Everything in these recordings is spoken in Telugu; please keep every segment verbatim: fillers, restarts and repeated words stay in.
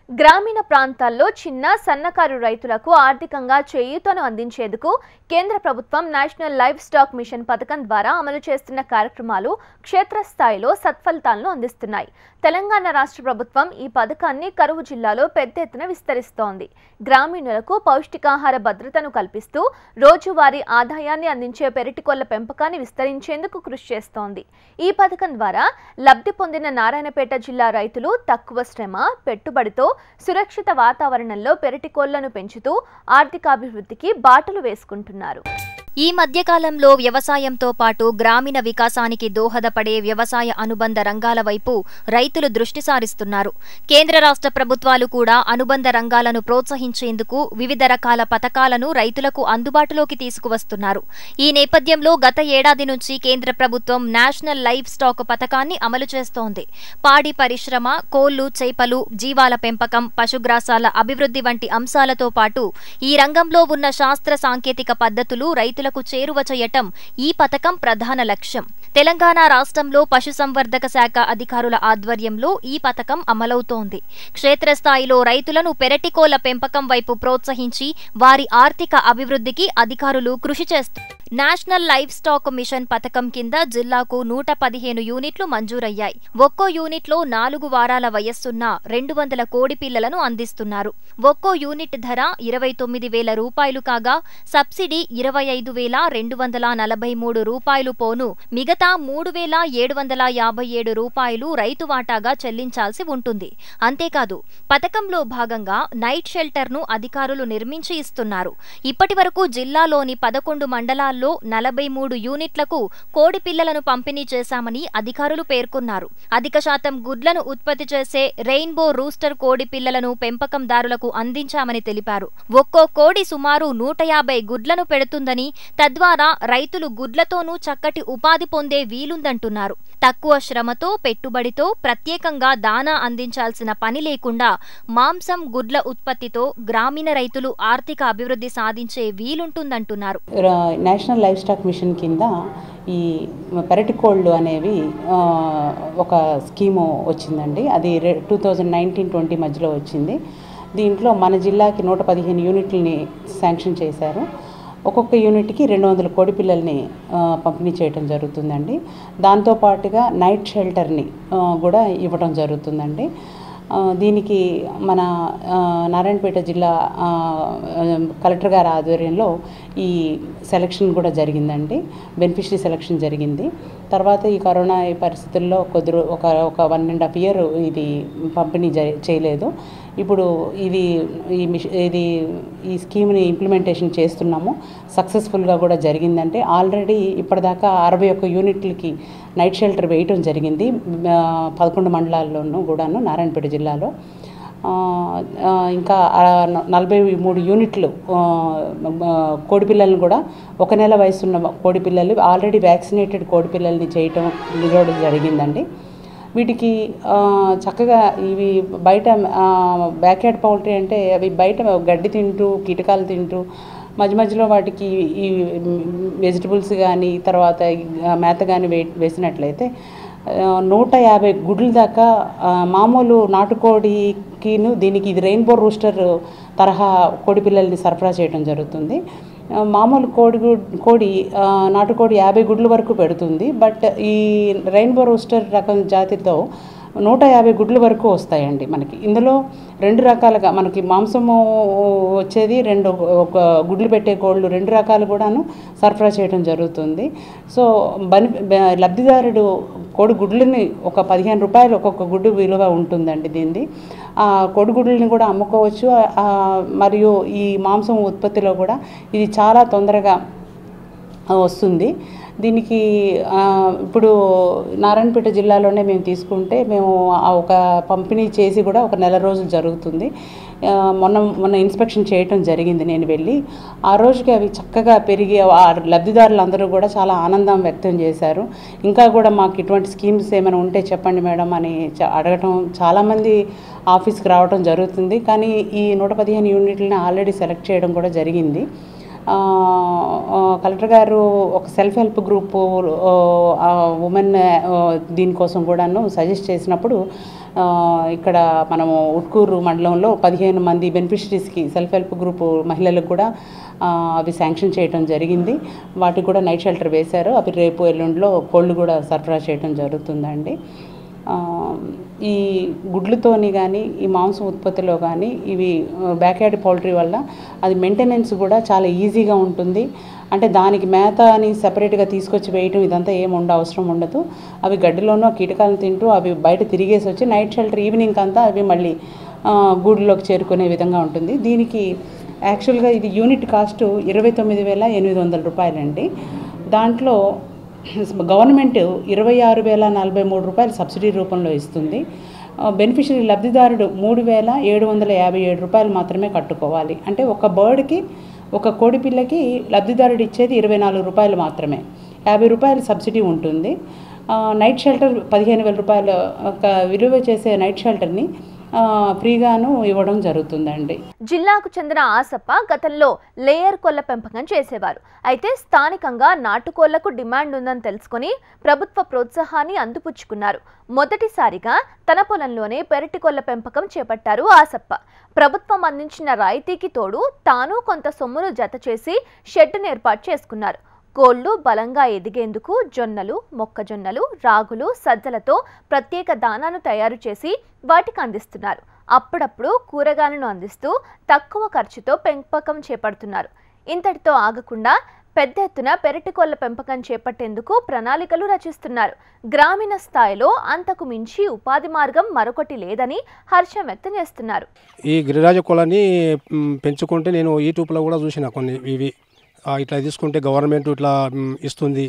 గ్రామీణ ప్రాంతాల్లో చిన్న సన్నకారు రైతులకు ఆర్థికంగా చేయూతను అందించేందుకు కేంద్ర ప్రభుత్వం నేషనల్ లైవ్ స్టాక్ మిషన్ పథకం ద్వారా అమలు చేస్తున్న కార్యక్రమాలు క్షేత్రస్థాయిలో సత్ఫలితాలను అందిస్తున్నాయి. తెలంగాణ రాష్ట్ర ప్రభుత్వం ఈ పథకాన్ని కరువు జిల్లాలో పెద్ద ఎత్తున విస్తరిస్తోంది. గ్రామీణులకు పౌష్టికాహార భద్రతను కల్పిస్తూ రోజువారీ ఆదాయాన్ని అందించే పెరటికోళ్ల పెంపకాన్ని విస్తరించేందుకు కృషి చేస్తోంది. ఈ పథకం ద్వారా లబ్ధి పొందిన నారాయణపేట జిల్లా రైతులు తక్కువ శ్రమ, పెట్టుబడితో సురక్షిత వాతావరణంలో పెరటికోళ్లను పెంచుతూ ఆర్థికాభివృద్ధికి బాటలు వేసుకుంటున్నారు. ఈ మధ్యకాలంలో వ్యవసాయంతో పాటు గ్రామీణ వికాసానికి దోహదపడే వ్యవసాయ అనుబంధ రంగాల వైపు రైతులు దృష్టి సారిస్తున్నారు. కేంద్ర రాష్ట్ర ప్రభుత్వాలు కూడా అనుబంధ రంగాలను ప్రోత్సహించేందుకు వివిధ రకాల పథకాలను రైతులకు అందుబాటులోకి తీసుకువస్తున్నారు. ఈ నేపథ్యంలో గత ఏడాది నుంచి కేంద్ర ప్రభుత్వం నేషనల్ లైవ్ స్టాక్ పథకాన్ని అమలు చేస్తోంది. పాడి పరిశ్రమ, కోళ్లు, చేపలు, జీవాల పెంపకం, పశుగ్రాసాల అభివృద్ధి వంటి అంశాలతో పాటు ఈ రంగంలో ఉన్న శాస్త్ర సాంకేతిక పద్ధతులు రైతులు రైతులకు చేరువ చేయటం ఈ పథకం ప్రధాన లక్ష్యం. తెలంగాణ రాష్ట్రంలో పశుసంవర్ధక శాఖ అధికారుల ఆధ్వర్యంలో ఈ పథకం అమలవుతోంది. క్షేత్రస్థాయిలో రైతులను పెరటికోళ్ల పెంపకం వైపు ప్రోత్సహించి వారి ఆర్థిక అభివృద్ధికి అధికారులు కృషి చేస్తారు. నేషనల్ లైవ్ స్టాక్ మిషన్ పథకం కింద జిల్లాకు నూట పదిహేను యూనిట్లు మంజూరయ్యాయి. ఒక్కో యూనిట్లో నాలుగు వారాల వయస్సున్న రెండు వందల కోడి పిల్లలను అందిస్తున్నారు. ఒక్కో యూనిట్ ధర ఇరవై తొమ్మిది వేల రూపాయలు కాగా సబ్సిడీ ఇరవై ఐదు వేల రెండు వందల నలభై మూడు రూపాయలు పోను మిగతా మూడు వేల ఏడు వందల యాభై ఏడు రూపాయలు రైతు వాటాగా చెల్లించాల్సి ఉంటుంది. అంతేకాదు పథకంలో భాగంగా నైట్ షెల్టర్ను అధికారులు నిర్మించి ఇస్తున్నారు. ఇప్పటి వరకు జిల్లాలోని పదకొండు మండలాల్లో నలభై మూడు యూనిట్లకు కోడి పిల్లలను పంపిణీ చేశామని అధికారులు పేర్కొన్నారు. అధిక శాతం గుడ్లను ఉత్పత్తి చేసే రెయిన్బో రూస్టర్ కోడి పిల్లలను పెంపకందారులకు అందించామని తెలిపారు. ఒక్కో కోడి సుమారు నూట యాభై గుడ్లను పెడుతుందని, తద్వారా రైతులు గుడ్లతోనూ చక్కటి ఉపాధి పొందే వీలుందంటున్నారు. తక్కువ శ్రమతో, పెట్టుబడితో ప్రత్యేకంగా దానా అందించాల్సిన పని లేకుండా మాంసం, గుడ్ల ఉత్పత్తితో గ్రామీణ రైతులు ఆర్థిక అభివృద్ధి సాధించే వీలుంటుందంటున్నారు. నేషనల్ లైవ్ స్టాక్ మిషన్ కింద ఈ పెరటి కోళ్ళు అనేవి ఒక స్కీము వచ్చిందండి. అది టూ థౌజండ్ నైన్టీన్ ట్వంటీ మధ్యలో వచ్చింది. దీంట్లో మన జిల్లాకి నూట పదిహేను యూనిట్లని శాంక్షన్ చేశారు. ఒక్కొక్క యూనిట్కి రెండు వందల కోడి పిల్లల్ని పంపిణీ చేయడం జరుగుతుందండి. దాంతోపాటుగా నైట్ షెల్టర్ని కూడా ఇవ్వడం జరుగుతుందండి. దీనికి మన నారాయణపేట జిల్లా కలెక్టర్ గారి ఆధ్వర్యంలో ఈ సెలక్షన్ కూడా జరిగిందండి. బెనిఫిషరీ సెలక్షన్ జరిగింది. తర్వాత ఈ కరోనా పరిస్థితుల్లో కొద్ది ఒక ఒక వన్ అండ్ హాఫ్ ఇయర్ ఇది పంపిణీ చేయలేదు. ఇప్పుడు ఇది ఈ మిష ఇది ఈ స్కీమ్ని ఇంప్లిమెంటేషన్ చేస్తున్నాము. సక్సెస్ఫుల్గా కూడా జరిగిందంటే ఆల్రెడీ ఇప్పటిదాకా అరవై ఒక్క యూనిట్లకి నైట్ షెల్టర్ వేయటం జరిగింది. పదకొండు మండలాల్లోనూ కూడాను నారాయణపేట జిల్లాలో. ఇంకా నలభై మూడు యూనిట్లు కోడిపిల్లలను కూడా ఒక నెల వయసున్న కోడిపిల్లలు ఆల్రెడీ వ్యాక్సినేటెడ్ కోడిపిల్లల్ని చేయటం నిలవడం జరిగిందండి. వీటికి చక్కగా ఇవి బయట బ్యాక్యార్డ్ పౌల్ట్రీ అంటే అవి బయట గడ్డి తింటూ, కీటకాలు తింటూ, మధ్య మధ్యలో వాటికి ఈ వెజిటబుల్స్ కానీ తర్వాత మేత కానీ వే వేసినట్లయితే నూట యాభై గుడ్ల దాకా మామూలు నాటుకోడికిను దీనికి ఇది రెయిన్బో రూస్టర్ తరహా కోడి పిల్లల్ని సరఫరా చేయడం జరుగుతుంది. మామూలు కోడి కోడి నాటుకోడి యాభై గుడ్ల వరకు పెడుతుంది. బట్ ఈ రెయిన్బో రూస్టర్ రకం జాతితో నూట యాభై గుడ్ల వరకు వస్తాయండి. మనకి ఇందులో రెండు రకాలుగా మనకి మాంసము వచ్చేది, రెండు ఒక గుడ్లు పెట్టే కోళ్ళు రెండు రకాలు కూడాను సరఫరా చేయడం జరుగుతుంది. సో బని లబ్ధిదారుడు కోడి గుడ్లని ఒక పదిహేను రూపాయలు ఒక్కొక్క గుడ్డు విలువ ఉంటుందండి. దీనిది ఆ కోడిగుడ్లని కూడా అమ్ముకోవచ్చు. మరియు ఈ మాంసం ఉత్పత్తిలో కూడా ఇది చాలా తొందరగా వస్తుంది. దీనికి ఇప్పుడు నారాయణపేట జిల్లాలోనే మేము తీసుకుంటే మేము ఒక పంపిణీ చేసి కూడా ఒక నెల రోజులు జరుగుతుంది. మొన్న మొన్న ఇన్స్పెక్షన్ చేయటం జరిగింది నేను వెళ్ళి. ఆ రోజుకి అవి చక్కగా పెరిగి ఆ లబ్ధిదారులందరూ కూడా చాలా ఆనందం వ్యక్తం చేశారు. ఇంకా కూడా మాకు ఇటువంటి స్కీమ్స్ ఏమైనా ఉంటే చెప్పండి మేడం అని అడగటం, చాలామంది ఆఫీస్కి రావడం జరుగుతుంది. కానీ ఈ నూట పదిహేను యూనిట్లని ఆల్రెడీ సెలెక్ట్ చేయడం కూడా జరిగింది. కలెక్టర్ గారు ఒక సెల్ఫ్ హెల్ప్ గ్రూపు ఉమెన్ దీనికోసం కూడాను సజెస్ట్ చేసినప్పుడు ఇక్కడ మనము ఉట్కూరు మండలంలో పదిహేను మంది బెనిఫిషరీస్కి సెల్ఫ్ హెల్ప్ గ్రూపు మహిళలకు కూడా అవి శాంక్షన్ చేయడం జరిగింది. వాటికి కూడా నైట్ షెల్టర్ వేశారు. అవి రేపు ఎల్లుండిలో కోళ్ళు కూడా సరఫరా చేయడం జరుగుతుందండి. ఈ గుడ్లతోని కానీ ఈ మాంసం ఉత్పత్తిలో కానీ ఇవి బ్యాక్యార్డ్ పౌల్ట్రీ వల్ల అది మెయింటెనెన్స్ కూడా చాలా ఈజీగా ఉంటుంది. అంటే దానికి మేత అని సెపరేట్గా తీసుకొచ్చి వేయటం ఇదంతా ఏమి ఉండ అవసరం ఉండదు. అవి గడ్డిలోనూ కీటకాలను తింటూ అవి బయట తిరిగేసి వచ్చి నైట్ షెల్టర్ ఈవినింగ్ అంతా అవి మళ్ళీ గూడులోకి చేరుకునే విధంగా ఉంటుంది. దీనికి యాక్చువల్గా ఇది యూనిట్ కాస్ట్ ఇరవై తొమ్మిది వేల ఎనిమిది వందల రూపాయలండి. దాంట్లో గవర్నమెంట్ ఇరవై ఆరు వేల నలభై మూడు రూపాయలు సబ్సిడీ రూపంలో ఇస్తుంది. బెనిఫిషరీ లబ్ధిదారుడు మూడు వేల ఏడు వందల యాభై ఏడు రూపాయలు మాత్రమే కట్టుకోవాలి. అంటే ఒక బర్డ్కి ఒక కోడి పిల్లకి లబ్ధిదారుడు ఇచ్చేది ఇరవై నాలుగు రూపాయలు మాత్రమే. యాభై రూపాయలు సబ్సిడీ ఉంటుంది. నైట్ షెల్టర్ పదిహేను వేల రూపాయలు ఒక విలువ చేసే నైట్ షెల్టర్ని ఫ్రీగాను ఇవ్వడం జరుగుతుందండి. జిల్లాకు చెందిన ఆసప్ప గతంలో లేయర్ కోళ్ల పెంపకం చేసేవారు. అయితే స్థానికంగా నాటుకోళ్లకు డిమాండ్ ఉందని తెలుసుకుని ప్రభుత్వ ప్రోత్సాహాన్ని అందిపుచ్చుకున్నారు. మొదటిసారిగా తన పొలంలోనే పెరటి కోళ్ల పెంపకం చేపట్టారు ఆసప్ప. ప్రభుత్వం అందించిన రాయితీకి తోడు తాను కొంత సొమ్మును జత చేసి షెడ్డును ఏర్పాటు చేసుకున్నారు. కోళ్లు బలంగా ఎదిగేందుకు జొన్నలు, మొక్కజొన్నలు, రాగులు, సజ్జలతో ప్రత్యేక దానాను తయారు చేసి వాటికి అందిస్తున్నారు. అప్పుడప్పుడు కూరగాయలను అందిస్తూ తక్కువ ఖర్చుతో పెంపకం చేపడుతున్నారు. ఇంతటితో ఆగకుండా పెద్ద ఎత్తున పెరటి కోళ్ల పెంపకం చేపట్టేందుకు ప్రణాళికలు రచిస్తున్నారు. గ్రామీణ స్థాయిలో అంతకు మించి ఉపాధి మార్గం మరొకటి లేదని హర్షం వ్యక్తం చేస్తున్నారు. ఈ గిరిరాజ కోళ్ళని పెంచుకుంటే నేను యూట్యూబ్లో కూడా చూసిన కొన్ని ఇవి ఇట్లా తీసుకుంటే గవర్నమెంట్ ఇట్లా ఇస్తుంది.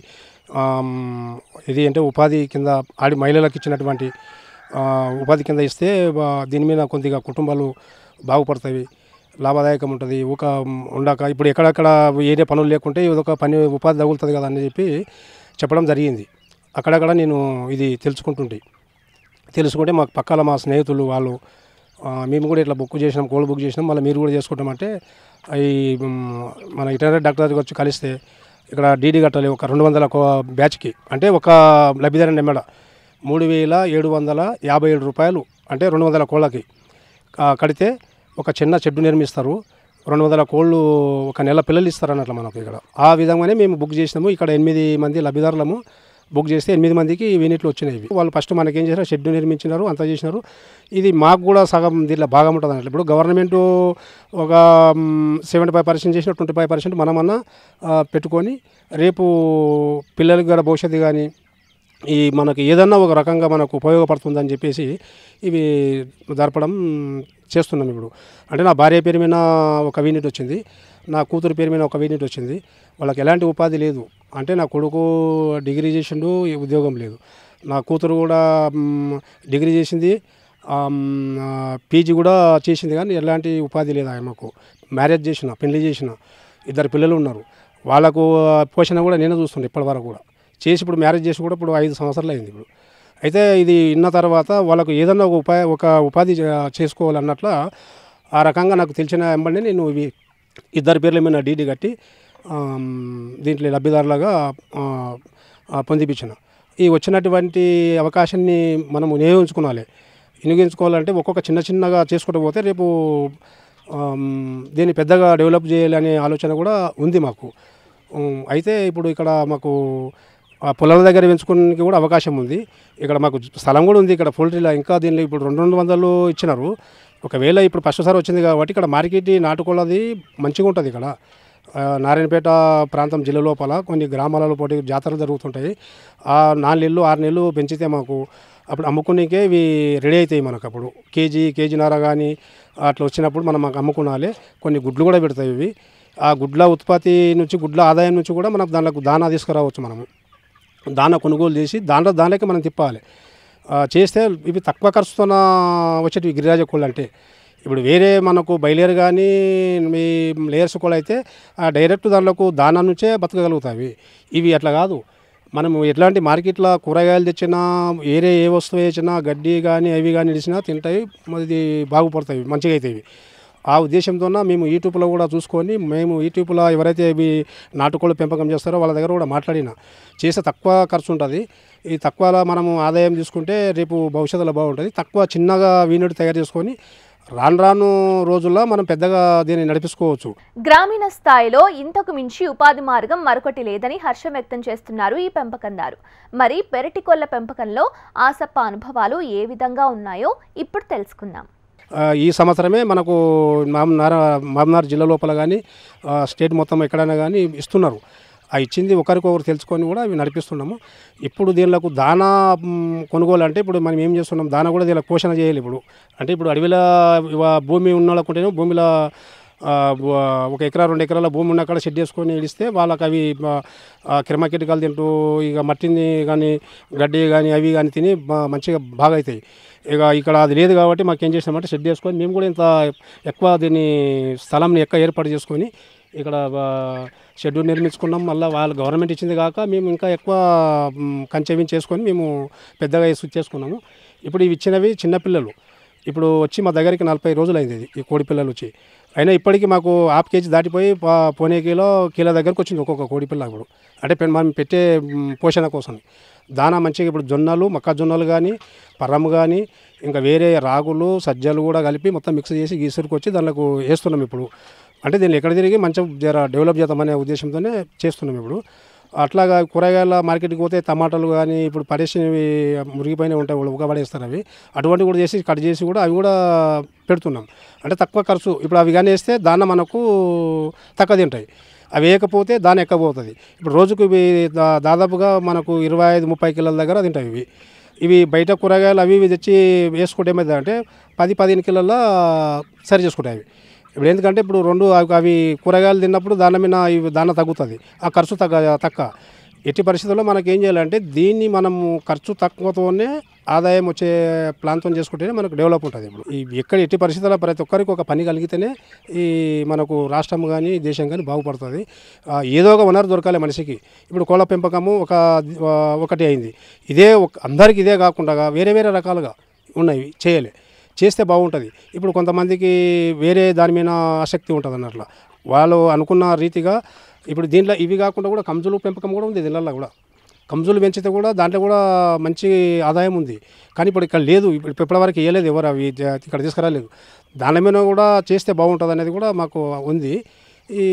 ఇది అంటే ఉపాధి కింద ఆడి మహిళలకు ఇచ్చినటువంటి ఉపాధి కింద ఇస్తే దీని మీద కొద్దిగా కుటుంబాలు బాగుపడతాయి, లాభదాయకం ఉంటుంది. ఒక ఉండక ఇప్పుడు ఎక్కడెక్కడ ఏరే పనులు లేకుంటే ఒక పని ఉపాధి తగులుతుంది కదా అని చెప్పి చెప్పడం జరిగింది. అక్కడక్కడ నేను ఇది తెలుసుకుంటుంటే తెలుసుకుంటే మాకు పక్కల మా స్నేహితులు వాళ్ళు మేము కూడా ఇట్లా బుక్ చేసినాం, కోళ్ళు బుక్ చేసినాం, మళ్ళీ మీరు కూడా చేసుకుంటామంటే ఈ మన వెటర్నరీ డాక్టర్ దగ్గరికి వచ్చి కలిస్తే ఇక్కడ డీడీ కట్టాలి ఒక రెండు వందల బ్యాచ్కి, అంటే ఒక లబ్ధిదారు నెమ్మడ మూడు వేల ఏడు వందల యాభై ఏడు రూపాయలు అంటే రెండు వందల కోళ్ళకి కడితే ఒక చిన్న షెడ్డు నిర్మిస్తారు. రెండు వందల కోళ్ళు ఒక నెల పిల్లలు ఇస్తారు అన్నట్లు మనకు ఇక్కడ. ఆ విధంగానే మేము బుక్ చేసినాము. ఇక్కడ ఎనిమిది మంది లబ్ధిదారులము బుక్ చేస్తే ఎనిమిది మందికి యూనిట్లు వచ్చినాయి. వాళ్ళు ఫస్ట్ మనకేం చేశారు, షెడ్ నిర్మించినారు, అంతా చేసినారు. ఇది మాకు కూడా సగం దీంట్లో బాగా ఉంటుంది అన్నట్లు. ఇప్పుడు గవర్నమెంట్ ఒక సెవెంటీ ఫైవ్ పర్సెంట్ చేసిన ట్వంటీ ఫైవ్ పర్సెంట్ మనమన్నా పెట్టుకొని రేపు పిల్లలకి కూడా భవిష్యత్తు కానీ ఈ మనకి ఏదన్నా ఒక రకంగా మనకు ఉపయోగపడుతుందని చెప్పేసి ఇవి జరపడం చేస్తున్నాం. ఇప్పుడు అంటే నా భార్య పేరు మీద ఒక యూనిట్ వచ్చింది, నా కూతురు పేరు మీద ఒక యూనిట్ వచ్చింది. వాళ్ళకి ఎలాంటి ఉపాధి లేదు. అంటే నా కొడుకు డిగ్రీ చేసిండు, ఉద్యోగం లేదు. నా కూతురు కూడా డిగ్రీ చేసింది, పీజీ కూడా చేసింది, కానీ ఎలాంటి ఉపాధి లేదు. ఆమెకు మ్యారేజ్ చేసిన, పెళ్లి చేసిన, ఇద్దరు పిల్లలు ఉన్నారు. వాళ్ళకు పోషణ కూడా నేనే చూస్తుండే ఇప్పటి వరకు కూడా. చేసి ఇప్పుడు మ్యారేజ్ చేసి కూడా ఇప్పుడు ఐదు సంవత్సరాలు అయింది ఇప్పుడు. అయితే ఇది ఇన్న తర్వాత వాళ్ళకు ఏదన్నా ఒక ఉపాయ ఒక ఉపాధి చేసుకోవాలన్నట్ల ఆ రకంగా నాకు తెలిసిన వెంబడి నేను ఇవి ఇద్దరు పేర్ల మీద డీడీ కట్టి దీంట్లో లబ్ధిదారులుగా పొందిపించిన. ఈ వచ్చినటువంటి అవకాశాన్ని మనం వినియోగించుకోవాలి. వినియోగించుకోవాలంటే ఒక్కొక్క చిన్న చిన్నగా చేసుకుంటూ పోతే రేపు దీన్ని పెద్దగా డెవలప్ చేయాలనే ఆలోచన కూడా ఉంది మాకు. అయితే ఇప్పుడు ఇక్కడ మాకు పొలాల దగ్గర పెంచుకోవడానికి కూడా అవకాశం ఉంది. ఇక్కడ మాకు స్థలం కూడా ఉంది ఇక్కడ పోల్ట్రీలో. ఇంకా దీనిలో ఇప్పుడు రెండు రెండు వందలు ఇచ్చినారు. ఒకవేళ ఇప్పుడు ఫస్ట్ సారి వచ్చింది కాబట్టి ఇక్కడ మార్కెట్ నాటుకోళ్ళది మంచిగా ఉంటుంది. ఇక్కడ నారాయణపేట ప్రాంతం జిల్లా లోపల కొన్ని గ్రామాలలో పోటీ జాతరలు జరుగుతుంటాయి. ఆ నాలుగు నెలలు ఆరు నెలలు పెంచితే మాకు అప్పుడు అమ్ముకునేకే ఇవి రెడీ అవుతాయి. మనకు అప్పుడు కేజీ కేజీన్నర కానీ అట్లా వచ్చినప్పుడు మనం మాకు అమ్ముకునాలి. కొన్ని గుడ్లు కూడా పెడతాయి ఇవి. ఆ గుడ్ల ఉత్పత్తి నుంచి గుడ్ల ఆదాయం నుంచి కూడా మనం దానిలో దానా తీసుకురావచ్చు. మనము దానా కొనుగోలు చేసి దాంట్లో దానిలోకి మనం తిప్పాలి. చేస్తే ఇవి తక్కువ ఖర్చుతో వచ్చేటివి గిరిరాజ కోళ్ళు. అంటే ఇప్పుడు వేరే మనకు బయలేరు కానీ మీ లేయర్స్ కోళ్ళు అయితే డైరెక్ట్ దానిలోకి దానా నుంచే బతకగలుగుతాయి. ఇవి అట్లా కాదు. మనం ఎట్లాంటి మార్కెట్లో కూరగాయలు తెచ్చినా వేరే ఏ వస్తువు వేసినా గడ్డి కానీ అవి కానీ ఇచ్చినా తింటాయి, ఇది బాగుపడతాయి, మంచిగా అవుతాయి. ఆ ఉద్దేశంతో మేము యూట్యూబ్లో కూడా చూసుకొని మేము యూట్యూబ్లో ఎవరైతే ఇవి నాటుకోళ్ళు పెంపకం చేస్తారో వాళ్ళ దగ్గర కూడా మాట్లాడిన చేస్తే తక్కువ ఖర్చు ఉంటుంది. ఈ తక్కువలో మనము ఆదాయం తీసుకుంటే రేపు భవిష్యత్తులో బాగుంటుంది. తక్కువ చిన్నగా వీనుడి తయారు చేసుకొని రాను రాను రోజుల్లో మనం పెద్దగా దీన్ని నడిపించుకోవచ్చు. గ్రామీణ స్థాయిలో ఇంతకు మించి ఉపాధి మార్గం మరొకటి లేదని హర్షం వ్యక్తం చేస్తున్నారు ఈ పెంపకందారు. మరి పెరటి కోళ్ల పెంపకంలో ఆసప్ప అనుభవాలు ఏ విధంగా ఉన్నాయో ఇప్పుడు తెలుసుకుందాం. ఈ సంవత్సరమే మనకు మామనార్ మామనార్ జిల్లా లోపల కానీ స్టేట్ మొత్తం ఎక్కడైనా కానీ ఇస్తున్నారు. ఆ ఇచ్చింది ఒకరికొకరు తెలుసుకొని కూడా అవి నడిపిస్తున్నాము. ఇప్పుడు దీనిలకు దానా కొనుగోలు అంటే ఇప్పుడు మనం ఏం చేస్తున్నాం, దానా కూడా దీనికి పోషణ చేయాలి. ఇప్పుడు అంటే ఇప్పుడు అడవిలో భూమి ఉన్న వాళ్ళకుంటేనే భూమిలో ఒక ఎకరా రెండు ఎకరాల భూమి ఉన్న కాడ షెడ్ చేసుకొని ఇడిస్తే వాళ్ళకి అవి క్రిమకీటకాలు తింటూ ఇక మట్టిని కానీ గడ్డి కానీ అవి కానీ తిని మంచిగా బాగా అవుతాయి. ఇక ఇక్కడ అది లేదు కాబట్టి మాకు ఏం చేసినామంటే షెడ్ చేసుకొని మేము కూడా ఇంత ఎక్కువ దీన్ని స్థలంని ఎక్కువ ఏర్పాటు చేసుకొని ఇక్కడ షెడ్ నిర్మించుకున్నాం. మళ్ళీ వాళ్ళు గవర్నమెంట్ ఇచ్చింది కాక మేము ఇంకా ఎక్కువ కంచెవింగ్ చేసుకొని మేము పెద్దగా చేసుకున్నాము. ఇప్పుడు ఇవి ఇచ్చినవి చిన్నపిల్లలు ఇప్పుడు వచ్చి మా దగ్గరికి నలభై రోజులు అయింది ఇది ఈ కోడి పిల్లలు వచ్చి. అయినా ఇప్పటికీ మాకు హాఫ్ కేజీ దాటిపోయి పోనే కిలో కిలో దగ్గరకు వచ్చింది ఒక్కొక్క కోడి పిల్ల. ఇప్పుడు అంటే మనం పెట్టే పోషణ కోసం దానా మంచిగా ఇప్పుడు జొన్నలు మొక్కజొన్నలు కానీ పరము కానీ ఇంకా వేరే రాగులు సజ్జలు కూడా కలిపి మొత్తం మిక్స్ చేసి గీసురుకు వచ్చి దానికి వేస్తున్నాం ఇప్పుడు. అంటే దీన్ని ఎక్కడ తిరిగి మంచిగా జర డెవలప్ చేద్దామనే ఉద్దేశంతోనే చేస్తున్నాం ఇప్పుడు. అట్లాగా కూరగాయల మార్కెట్కి పోతే టమాటాలు కానీ ఇప్పుడు పడేసినవి మురిగిపోయినవి ఉంటాయి, ఉగబడేస్తారు అవి. అటువంటివి కూడా చేసి కట్ చేసి కూడా అవి కూడా పెడుతున్నాం. అంటే తక్కువ ఖర్చు. ఇప్పుడు అవి కానీ వేస్తే దాన మనకు తక్కువ తింటాయి. అవి వేయకపోతే దాని ఎక్కబోతుంది. ఇప్పుడు రోజుకు ఇవి దాదాపుగా మనకు ఇరవై ఐదు ముప్పై కిలోల దగ్గర తింటాయి ఇవి. ఇవి బయట కూరగాయలు అవి ఇవి తెచ్చి వేసుకుంటే ఏమైంది అంటే పది పదిహేను కిలోల సరి చేసుకుంటాయి అవి. ఇప్పుడు ఎందుకంటే ఇప్పుడు రెండు అవి కూరగాయలు తిన్నప్పుడు దాని మీద ఇవి దాన తగ్గుతుంది, ఆ ఖర్చు తగ్గ తక్కువ. ఎట్టి పరిస్థితుల్లో మనకి ఏం చేయాలంటే దీన్ని మనము ఖర్చు తక్కువతోనే ఆదాయం వచ్చే ప్లాన్తో చేసుకుంటేనే మనకు డెవలప్ ఉంటుంది. ఇప్పుడు ఈ ఎక్కడ ఎట్టి పరిస్థితుల్లో ప్రతి ఒక్కరికి ఒక పని కలిగితేనే ఈ మనకు రాష్ట్రం కానీ దేశం కానీ బాగుపడుతుంది. ఏదో ఒక వనరు దొరకాలి మనిషికి. ఇప్పుడు కోళ్ళ పెంపకము ఒక ఒకటి అయింది. ఇదే అందరికి ఇదే కాకుండా వేరే వేరే రకాలుగా ఉన్నాయి చేయలే చేస్తే బాగుంటుంది. ఇప్పుడు కొంతమందికి వేరే దాని మీద ఆసక్తి ఉంటుంది అన్నట్లు వాళ్ళు అనుకున్న రీతిగా ఇప్పుడు దీంట్లో ఇవి కాకుండా కూడా కంజులు పెంపకం కూడా ఉంది. దీనిలో కూడా కంజులు పెంచితే కూడా దాంట్లో కూడా మంచి ఆదాయం ఉంది. కానీ ఇప్పుడు ఇక్కడ లేదు, ఇప్పుడు ఇప్పటివరకు వేయలేదు ఎవరు, అవి ఇక్కడ తీసుకురాలేదు. దాని మీద కూడా చేస్తే బాగుంటుంది అనేది కూడా మాకు ఉంది. ఈ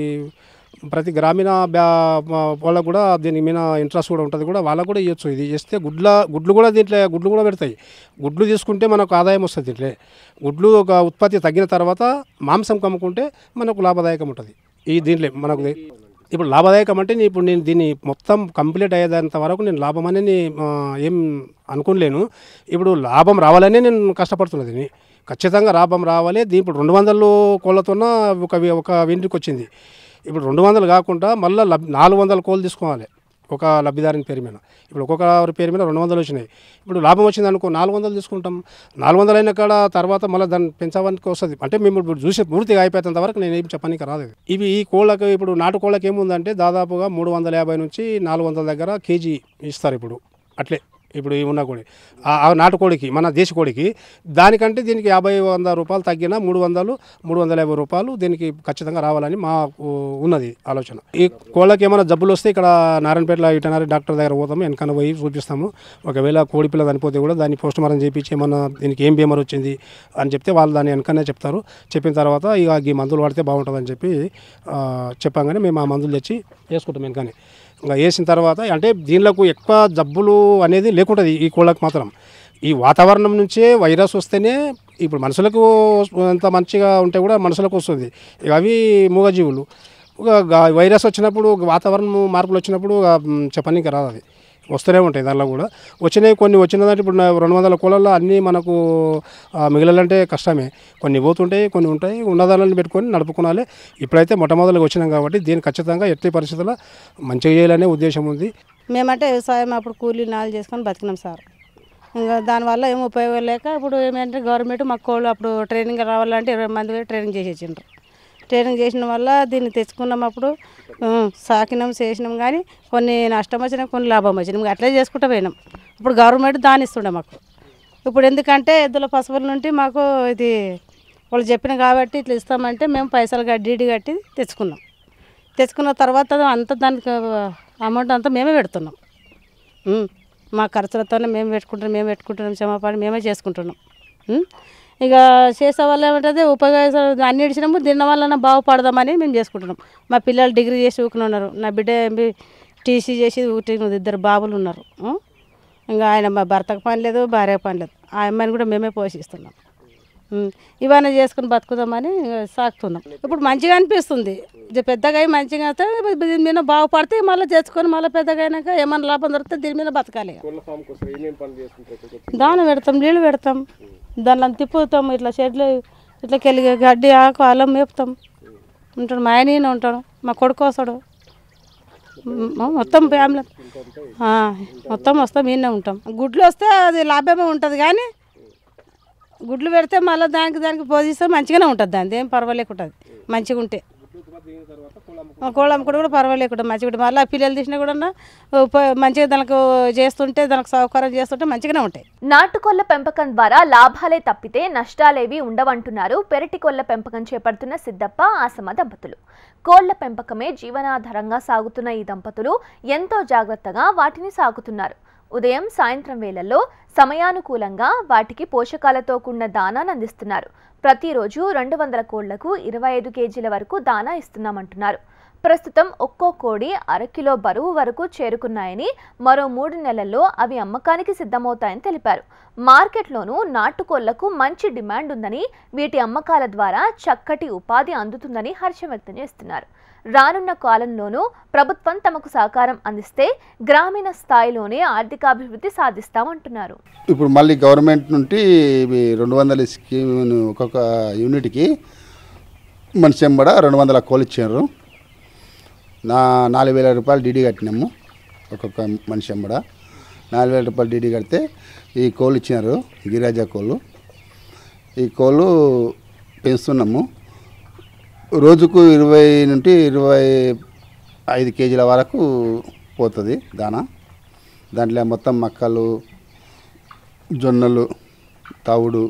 ప్రతి గ్రామీణ బ్యా వాళ్ళకు కూడా దీని మీద ఇంట్రెస్ట్ కూడా ఉంటుంది, కూడా వాళ్ళకు కూడా ఇవ్వచ్చు. ఇది చేస్తే గుడ్ల గుడ్లు కూడా దీంట్లో గుడ్లు కూడా పెడతాయి. గుడ్లు తీసుకుంటే మనకు ఆదాయం వస్తుంది. దీంట్లో గుడ్లు ఒక ఉత్పత్తి తగ్గిన తర్వాత మాంసం కమ్ముకుంటే మనకు లాభదాయకం ఉంటుంది. ఈ దీంట్లో మనకు ఇప్పుడు లాభదాయకం అంటే ఇప్పుడు నేను దీన్ని మొత్తం కంప్లీట్ అయ్యేంత వరకు నేను లాభం అనేది ఏం అనుకోలేను. ఇప్పుడు లాభం రావాలనే నేను కష్టపడుతున్నది. ఖచ్చితంగా లాభం రావాలి. దీని ఇప్పుడు రెండు వందలు కోళ్ళతోన ఒక ఒక వెంట్రుకు వచ్చింది. ఇప్పుడు రెండు వందలు కాకుండా మళ్ళీ లబ్ నాలుగు వందల కోళ్ళు తీసుకోవాలి ఒక లబ్ధిదారుని పేరు మీద. ఇప్పుడు ఒక్కొక్కరి పేరు మీద రెండు వందలు వచ్చినాయి. ఇప్పుడు లాభం వచ్చింది అనుకో నాలుగు వందలు తీసుకుంటాం. నాలుగు వందలు అయిన కాడ తర్వాత మళ్ళీ దాన్ని పెంచడానికి వస్తుంది. అంటే మేము ఇప్పుడు చూసి పూర్తిగా అయిపోయేంత వరకు నేను ఏం చెప్పడానికి రాదు. ఇవి ఈ కోళ్ళకి ఇప్పుడు నాటు కోళ్ళకి ఏముందంటే దాదాపుగా మూడు వందల యాభై నుంచి నాలుగు వందల దగ్గర కేజీ ఇస్తారు ఇప్పుడు. అట్లే ఇప్పుడు ఈ ఉన్న కోడి ఆ నాటుకోడికి మన దేశ కోడికి దానికంటే దీనికి యాభై వంద రూపాయలు తగ్గిన మూడు వందలు మూడు వందల యాభై రూపాయలు దీనికి ఖచ్చితంగా రావాలని మాకు ఉన్నది ఆలోచన. ఈ కోళ్ళకి ఏమైనా జబ్బులు వస్తే ఇక్కడ నారాయణపేటలో వెటర్నరీ డాక్టర్ దగ్గర పోతాము, వెనకన పోయి చూపిస్తాము. ఒకవేళ కోడి పిల్ల చనిపోతే కూడా దాన్ని పోస్ట్ మార్టం చేయించి ఏమన్నా దీనికి ఏం బీమారు వచ్చింది అని చెప్తే వాళ్ళు దాన్ని వెనకనే చెప్తారు. చెప్పిన తర్వాత ఇక ఈ మందులు వాడితే బాగుంటుందని చెప్పి చెప్పంగానే మేము ఆ మందులు తెచ్చి వేసుకుంటాం వెనకనే. ఇంకా వేసిన తర్వాత అంటే దీనిలకు ఎక్కువ జబ్బులు అనేది లేకుంటుంది ఈ కోళ్ళకు మాత్రం. ఈ వాతావరణం నుంచే వైరస్ వస్తేనే ఇప్పుడు మనుషులకు ఎంత మంచిగా ఉంటే కూడా మనుషులకు వస్తుంది. ఇక అవి మూగజీవులు. ఒక వైరస్ వచ్చినప్పుడు వాతావరణం మార్పులు వచ్చినప్పుడు చెప్పనీకి రాదు, అది వస్తూనే ఉంటాయి. దానిలో కూడా వచ్చినాయి కొన్ని వచ్చినదంటే ఇప్పుడు రెండు వందల కోళ్ళల్లో అన్నీ మనకు మిగిలాలంటే కష్టమే. కొన్ని పోతుంటాయి, కొన్ని ఉంటాయి. ఉన్నదానాలను పెట్టుకొని నడుపుకోవాలి. ఇప్పుడైతే మొట్టమొదటిగా వచ్చినాం కాబట్టి దీన్ని ఖచ్చితంగా ఎట్టి పరిస్థితుల్లో మంచిగా చేయాలనే ఉద్దేశం ఉంది. మేమంటే వ్యవసాయం అప్పుడు కూలీ నాలు చేసుకొని బతికినాం సార్. ఇంకా దానివల్ల ఏం ఉపయోగం లేక ఇప్పుడు ఏమంటే గవర్నమెంట్ మాకు కోళ్ళు అప్పుడు ట్రైనింగ్ రావాలంటే ఇరవై మంది ట్రైనింగ్ చేసి ఇచ్చిండ్రు. ట్రైనింగ్ చేసిన వల్ల దీన్ని తెచ్చుకున్నాం, అప్పుడు సాకినాం చేసినాం. కానీ కొన్ని నష్టం వచ్చినాం, కొన్ని లాభం వచ్చినాం. అట్లే చేసుకుంటూ పోయినాం. ఇప్పుడు గవర్నమెంట్ దాని ఇస్తుండే మాకు. ఇప్పుడు ఎందుకంటే ఎద్దుల పశువుల నుండి మాకు ఇది వాళ్ళు చెప్పిన కాబట్టి ఇట్లా ఇస్తామంటే మేము పైసలు డీడీ కట్టి తెచ్చుకున్నాం. తెచ్చుకున్న తర్వాత అంతా దానికి అమౌంట్ అంతా మేమే పెడుతున్నాం. మా ఖర్చులతోనే మేము పెట్టుకుంటున్నాం మేము పెట్టుకుంటున్నాం క్షమాపణ మేమే చేసుకుంటున్నాం. ఇక చేసే వాళ్ళు ఏమంటే ఉపయోగ అన్ని ఇచ్చినాము తిన్న వల్ల బాగుపడదామని మేము చేసుకుంటున్నాం. మా పిల్లలు డిగ్రీ చేసి ఊకుని ఉన్నారు. నా బిడ్డ ఎంబీ టీసీ చేసి ఊటి ఇద్దరు బాబులు ఉన్నారు. ఇంకా ఆయన మా భర్తకు పని లేదు భార్యకు పని లేదు. ఆ అమ్మాయిని కూడా మేమే పోషిస్తున్నాం. ఇవన్నీ చేసుకుని బతుకుదామని సాగుతున్నాం. ఇప్పుడు మంచిగా అనిపిస్తుంది. పెద్దగా అయి మంచిగా అయితే దీని మీద బాగుపడితే మళ్ళీ తెచ్చుకొని మళ్ళీ పెద్దగా అయినాక ఏమైనా లాభం దొరికితే దీని మీద బతకాలి. దాన పెడతాం నీళ్ళు పెడతాం దానిలో తిప్పుతాం ఇట్లా షెడ్లు ఇట్లా కెళ్ళి గడ్డి ఆకు అల్లం మేపుతాం ఉంటాడు. మా ఆయన ఉంటాడు మా కొడుకు వస్తాడు మొత్తం ఫ్యామిలీ మొత్తం వస్తాం ఈయనే ఉంటాం. గుడ్లు వస్తే అది లాభమే ఉంటుంది కానీ గుడ్లు పెడితే మళ్ళీ దానికి దానికి పోజిస్తే మంచిగానే ఉంటుంది. దానికి ఏం పర్వాలేకుంటుంది మంచిగా ఉంటే కోళ్ళ అమ్ముకుంటే కూడా పర్వాలేకుండా మంచిగా ఉంటుంది. మళ్ళీ పిల్లలు తీసినా కూడా మంచిగా దానికి చేస్తుంటే దానికి సౌకర్యం చేస్తుంటే మంచిగానే ఉంటాయి. నాటుకోళ్ల పెంపకం ద్వారా లాభాలే తప్పితే నష్టాలేవి ఉండవంటున్నారు పెరటి కోళ్ల పెంపకం చేపడుతున్న సిద్దప్ప ఆసమ దంపతులు. కోళ్ల పెంపకమే జీవనాధారంగా సాగుతున్న ఈ దంపతులు ఎంతో జాగ్రత్తగా వాటిని సాగుతున్నారు. ఉదయం సాయంత్రం వేళల్లో సమయానుకూలంగా వాటికి పోషకాలతో కూడిన దానాను అందిస్తున్నారు. ప్రతిరోజు రెండు వందల కోళ్లకు ఇరవై ఐదు కేజీల వరకు దానా ఇస్తున్నామంటున్నారు. ప్రస్తుతం ఒక్కో కోడి అరకిలో బరువు వరకు చేరుకున్నాయని, మరో మూడు నెలల్లో అవి అమ్మకానికి సిద్ధమవుతాయని తెలిపారు. మార్కెట్లోనూ నాటుకోళ్లకు మంచి డిమాండ్ ఉందని, వీటి అమ్మకాల ద్వారా చక్కటి ఉపాధి అందుతుందని హర్షం వ్యక్తం చేస్తున్నారు. రానున్న కాలంలోనూ ప్రభుత్వం తమకు సహకారం అందిస్తే గ్రామీణ స్థాయిలోనే ఆర్థికాభివృద్ధి సాధిస్తామంటున్నారు. ఇప్పుడు మళ్ళీ గవర్నమెంట్ నుండి రెండు వందల స్కీమ్ ఒక్కొక్క యూనిట్కి మనిషి ఎంబడ రెండు వందల కోళ్ళు ఇచ్చారు. నా నాలుగు వేల రూపాయలు డీడీ కట్టినాము. ఒక్కొక్క మనిషి ఎంబడ నాలుగు వేల రూపాయలు డీడీ కడితే ఈ కోళ్ళు ఇచ్చినారు గిరిరాజా కోళ్ళు. ఈ కోళ్ళు పెంచుతున్నాము. రోజుకు ఇరవై నుండి ఇరవై ఐదు కేజీల వరకు పోతుంది దానా. దాంట్లో మొత్తం మక్కలు జొన్నలు తవుడు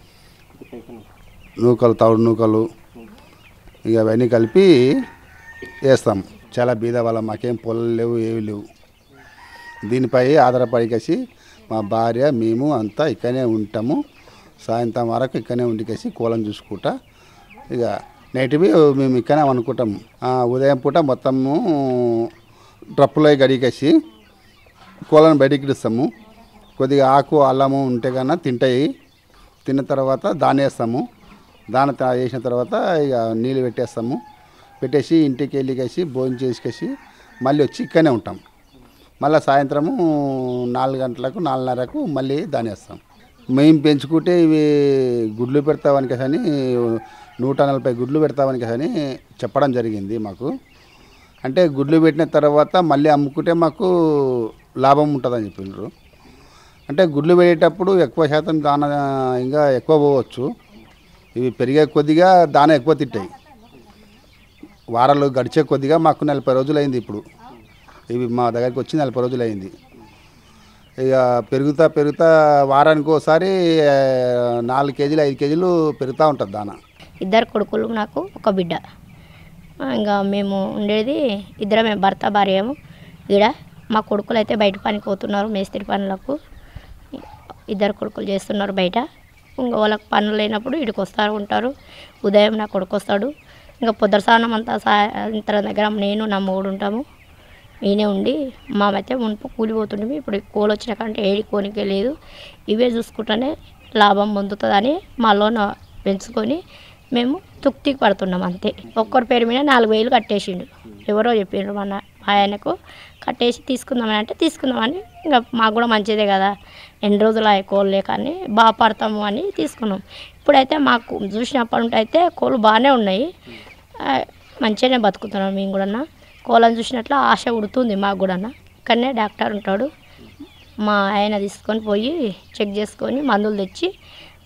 నూకలు తవుడు నూకలు ఇక అవన్నీ కలిపి వేస్తాం. చాలా బీద వాళ్ళ మాకేం పొలాలు లేవు ఏవి లేవు. దీనిపై ఆధారపడి కసి మా భార్య మేము అంతా ఇక్కడనే ఉంటాము. సాయంత్రం వరకు ఇక్కడనే ఉండికేసి కోళ్ళను చూసుకుంటా ఇక నైట్వి మేము ఇక్కడనే అనుకుంటాము. ఉదయం పూట మొత్తము డ్రప్పులో గడికేసి కోళ్ళను బయటికి ఇస్తాము. కొద్దిగా ఆకు అల్లము ఉంటే కన్నా తింటాయి. తిన్న తర్వాత దాన వేస్తాము. దాన వేసిన తర్వాత ఇక నీళ్ళు పెట్టేస్తాము. పెట్టేసి ఇంటికి వెళ్ళికేసి భోజనం చేసుకేసి మళ్ళీ వచ్చి ఇక్కడనే ఉంటాం. మళ్ళీ సాయంత్రము నాలుగు గంటలకు నాలుగున్నరకు మళ్ళీ దాని వేస్తాం. మేము పెంచుకుంటే ఇవి గుడ్లు పెడతామని కసని నూట నలభై గుడ్లు పెడతామని కసని చెప్పడం జరిగింది మాకు. అంటే గుడ్లు పెట్టిన తర్వాత మళ్ళీ అమ్ముకుంటే మాకు లాభం ఉంటుందని చెప్పినారు. అంటే గుడ్లు పెట్టేటప్పుడు ఎక్కువ శాతం దాన ఇంకా ఎక్కువ పోవచ్చు. ఇవి పెరిగే కొద్దిగా దాన ఎక్కువ తింటాయి. వారాలు గడిచే కొద్దిగా మాకు నలభై రోజులు అయింది. ఇప్పుడు ఇవి మా దగ్గరికి వచ్చి నలభై రోజులు అయింది. ఇక పెరుగుతా పెరుగుతా వారానికి ఒకసారి నాలుగు కేజీలు ఐదు కేజీలు పెరుగుతూ ఉంటుంది దాన. ఇద్దరు కొడుకులు నాకు ఒక బిడ్డ. ఇంకా మేము ఉండేది ఇద్దరమే భర్త భార్యము. ఈడ మా కొడుకులు అయితే బయట పనికి పోతున్నారు మేస్త్రి పనులకు. ఇద్దరు కొడుకులు చేస్తున్నారు బయట. ఇంకా వాళ్ళకి పనులు లేనప్పుడు ఇటుకు వస్తారు ఉంటారు. ఉదయం నా కొడుకు వస్తాడు. ఇంకా పొద్దున స్నానం అంతా సాయంత్రం దగ్గర నేను నా మూడు ఉంటాము. ఈయనే ఉండి మామైతే మునుపు కూలిపోతుండే. ఇప్పుడు కోళ్ళు వచ్చిన కంటే ఏడి కోనికే లేదు. ఇవే చూసుకుంటేనే లాభం పొందుతుందని మా లోన్ పెంచుకొని మేము తుక్తికి పడుతున్నాం అంతే. ఒక్కరి పేరు మీద నాలుగు వేలు కట్టేసిండు. ఎవరో చెప్పిండ్రు మన ఆయనకు కట్టేసి తీసుకుందామని అంటే తీసుకుందామని ఇంకా మాకు కూడా మంచిదే కదా ఎన్ని రోజులు అయ్యే కోళ్ళు లేకని బాగా పడతాము అని తీసుకున్నాం. ఇప్పుడైతే మాకు చూసినప్పటి నుండి అయితే కోళ్ళు బాగానే ఉన్నాయి. మంచిగానే బతుకుతున్నాం మేము కూడా. కోళ్ళని చూసినట్లు ఆశ ఉడుతుంది మాకు కూడా. ఇక్కడనే డాక్టర్ ఉంటాడు. మా ఆయన తీసుకొని పోయి చెక్ చేసుకొని మందులు తెచ్చి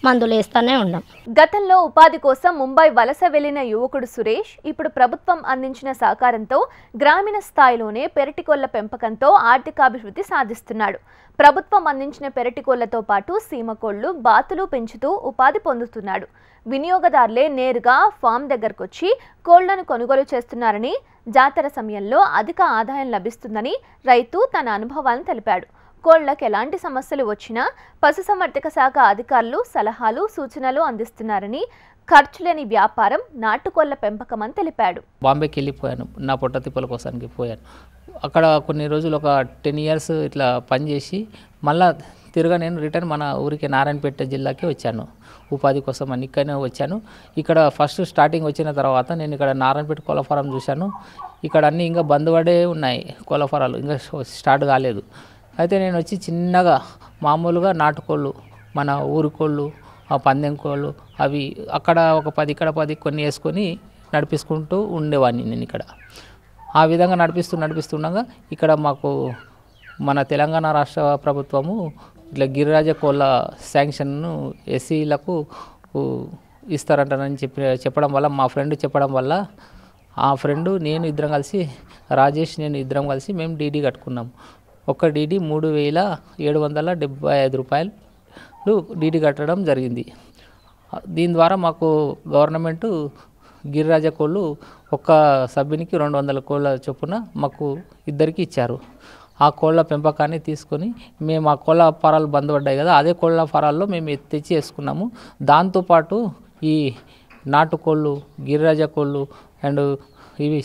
మందులు వేస్తూనే ఉన్నాం. గతంలో ఉపాధి కోసం ముంబై వలస వెళ్లిన యువకుడు సురేష్ ఇప్పుడు ప్రభుత్వం అందించిన సహకారంతో గ్రామీణ స్థాయిలోనే పెరటికోళ్ల పెంపకంతో ఆర్థికాభివృద్ధి సాధిస్తున్నాడు. ప్రభుత్వం అందించిన పెరటికోళ్లతో పాటు సీమకోళ్లు, బాతులు పెంచుతూ ఉపాధి పొందుతున్నాడు. వినియోగదారులే నేరుగా ఫామ్ దగ్గరకొచ్చి కోళ్లను కొనుగోలు చేస్తున్నారని, జాతర సమయంలో అధిక ఆదాయం లభిస్తుందని రైతు తన అనుభవాలను తెలిపాడు. కోళ్లకు ఎలాంటి సమస్యలు వచ్చినా పశుసంవర్ధక శాఖ అధికారులు సలహాలు, సూచనలు అందిస్తున్నారని, ఖర్చు లేని వ్యాపారం నాటుకోళ్ల పెంపకం అని తెలిపాడు. బాంబేకి వెళ్ళిపోయాను, నా పొట్ట తిప్పల కోసానికి పోయాను. అక్కడ కొన్ని రోజులు ఒక టెన్ ఇయర్స్ ఇట్లా పనిచేసి మళ్ళా తిరగా నేను రిటర్న్ మన ఊరికి నారాయణపేట జిల్లాకి వచ్చాను. ఉపాధి కోసం అని ఇక్కడనే వచ్చాను. ఇక్కడ ఫస్ట్ స్టార్టింగ్ వచ్చిన తర్వాత నేను ఇక్కడ నారాయణపేట కోళ్ళ ఫారం చూశాను. ఇక్కడ అన్నీ ఇంకా బంద్ పడే ఉన్నాయి, కోళ్ళ ఫారాలు ఇంకా స్టార్ట్ కాలేదు. అయితే నేను వచ్చి చిన్నగా మామూలుగా నాటుకోళ్ళు, మన ఊరి కోళ్ళు, ఆ పందెం కోళ్ళు, అవి అక్కడ ఒక పది ఇక్కడ పది కొన్ని వేసుకొని నడిపించుకుంటూ ఉండేవాడిని నేను ఇక్కడ. ఆ విధంగా నడిపిస్తూ నడిపిస్తుండగా ఇక్కడ మాకు మన తెలంగాణ రాష్ట్ర ప్రభుత్వము ఇట్లా గిరిరాజ కోళ్ళ శాంక్షన్ను ఎస్సీలకు ఇస్తారంటారని చెప్పి చెప్పడం వల్ల, మా ఫ్రెండ్ చెప్పడం వల్ల, ఆ ఫ్రెండు నేను ఇద్దరం కలిసి, రాజేష్ నేను ఇద్దరం కలిసి మేము డీడీ కట్టుకున్నాం. ఒక్క డీడీ మూడు వేల ఏడు వందల డెబ్బై ఐదు రూపాయలు డీడీ కట్టడం జరిగింది. దీని ద్వారా మాకు గవర్నమెంటు గిరిరాజ కోళ్ళు ఒక్క సభ్యునికి రెండు వందల కోళ్ళ చొప్పున మాకు ఇద్దరికి ఇచ్చారు. ఆ కోళ్ళ పెంపకాన్ని తీసుకొని మేము ఆ కోళ్ళ ఫారాలు బంద్ పడ్డాయి కదా, అదే కోళ్ళ ఫారాల్లో మేము తెచ్చి వేసుకున్నాము. దాంతోపాటు ఈ నాటుకోళ్ళు, గిరిరాజ కోళ్ళు అండ్ ఇవి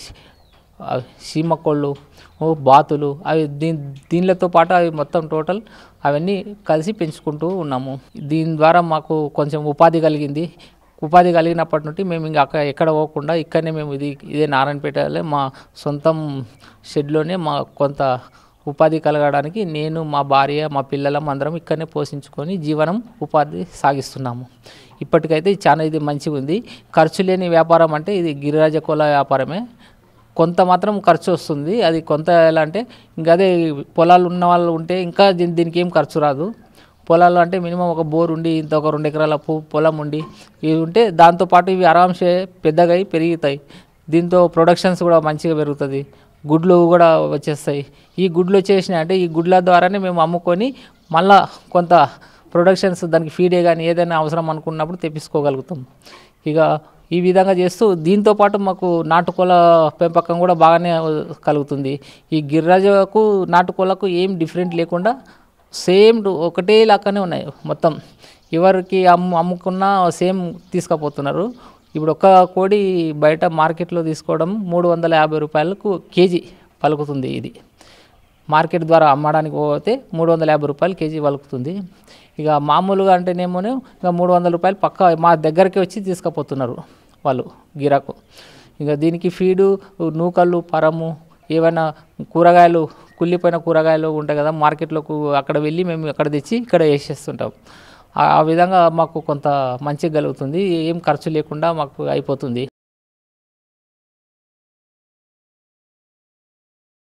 సీమ కోళ్ళు, బాతులు, అవి దీని దీనిలతో పాటు అవి మొత్తం టోటల్ అవన్నీ కలిసి పెంచుకుంటూ ఉన్నాము. దీని ద్వారా మాకు కొంచెం ఉపాధి కలిగింది. ఉపాధి కలిగినప్పటి నుండి మేము ఇంకా అక్కడ ఎక్కడ పోకుండా ఇక్కడనే మేము ఇది ఇదే నారాయణపేటలో మా సొంతం షెడ్లోనే మా కొంత ఉపాధి కలగడానికి నేను, మా భార్య, మా పిల్లలం అందరం ఇక్కడనే పోషించుకొని జీవనం ఉపాధి సాగిస్తున్నాము. ఇప్పటికైతే చాలా ఇది మంచిగా ఉంది. ఖర్చు లేని వ్యాపారం అంటే ఇది గిరిరాజ కోళ్ళ వ్యాపారమే. కొంత మాత్రం ఖర్చు వస్తుంది. అది కొంత ఎలా అంటే ఇంకా అదే పొలాలు ఉన్న వాళ్ళు ఉంటే ఇంకా దీని దీనికి ఏం ఖర్చు రాదు. పొలాలు అంటే మినిమం ఒక బోర్ ఉండి ఇంత ఒక రెండు ఎకరాల పొలం ఉండి ఇవి ఉంటే దాంతోపాటు ఇవి ఆరాంసే పెద్దగా పెరుగుతాయి. దీంతో ప్రొడక్షన్స్ కూడా మంచిగా పెరుగుతుంది. గుడ్లు కూడా వచ్చేస్తాయి. ఈ గుడ్లు వచ్చేసినాయి అంటే ఈ గుడ్ల ద్వారానే మేము అమ్ముకొని మళ్ళా కొంత ప్రొడక్షన్స్ దానికి ఫీడే కానీ ఏదైనా అవసరం అనుకున్నప్పుడు తెప్పించుకోగలుగుతాం. ఇక ఈ విధంగా చేస్తూ దీంతోపాటు మాకు నాటుకోళ్ళ పెంపకం కూడా బాగానే కలుగుతుంది. ఈ గిరిరాజకు నాటుకోళ్ళకు ఏం డిఫరెంట్ లేకుండా సేమ్ ఒకటే లాగానే ఉన్నాయి మొత్తం. ఎవరికి అమ్ము అమ్ముకున్నా సేమ్ తీసుకుపోతున్నారు. ఇప్పుడు ఒక్క కోడి బయట మార్కెట్లో తీసుకోవడం మూడు వందల యాభై రూపాయలకు కేజీ పలుకుతుంది. ఇది మార్కెట్ ద్వారా అమ్మడానికి పోతే మూడు వందల యాభై రూపాయలు కేజీ పలుకుతుంది. ఇక మామూలుగా అంటేనేమో ఇక మూడు వందల రూపాయలు పక్క మా దగ్గరికి వచ్చి తీసుకుపోతున్నారు వాళ్ళు గిరాకు. ఇక దీనికి ఫీడు, నూకలు, పరము, ఏమైనా కూరగాయలు, కుళ్ళిపోయిన కూరగాయలు ఉంటాయి కదా మార్కెట్లోకి, అక్కడ వెళ్ళి మేము అక్కడ తెచ్చి ఇక్కడ వేసేస్తుంటాం. ఆ విధంగా మాకు కొంత మంచిగా కలుగుతుంది. ఏం ఖర్చు లేకుండా మాకు అయిపోతుంది.